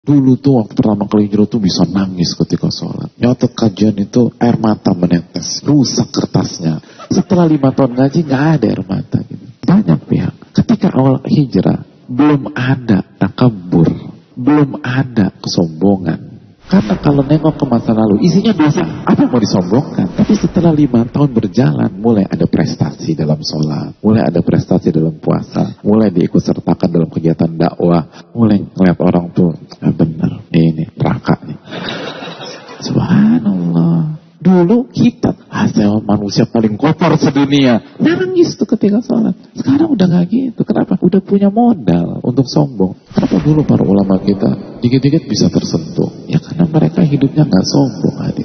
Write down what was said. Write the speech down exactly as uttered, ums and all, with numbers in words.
Dulu tuh waktu pertama kali hijrah tuh bisa nangis ketika sholat. Nyatet kajian itu air mata menetes, rusak kertasnya. Setelah lima tahun ngaji nggak ada air mata. Gitu. Banyak pihak. Ketika awal hijrah belum ada takabur, belum ada kesombongan. Karena kalau nengok ke masa lalu isinya dosa, apa mau disombongkan? Tapi setelah lima tahun berjalan, mulai ada prestasi dalam sholat, mulai ada prestasi dalam puasa, mulai diikut sertakan dalam kegiatan dakwah, mulai ngeliat orang tuh, ah bener, ini neraka nih. Subhanallah. Dulu kita hasil manusia paling kotor sedunia, nangis tuh ketika sholat. Sekarang udah gak gitu. Kenapa? Udah punya modal untuk sombong. Kenapa dulu para ulama kita dikit-dikit bisa tersentuh? Ya karena mereka hidupnya gak sombong hati.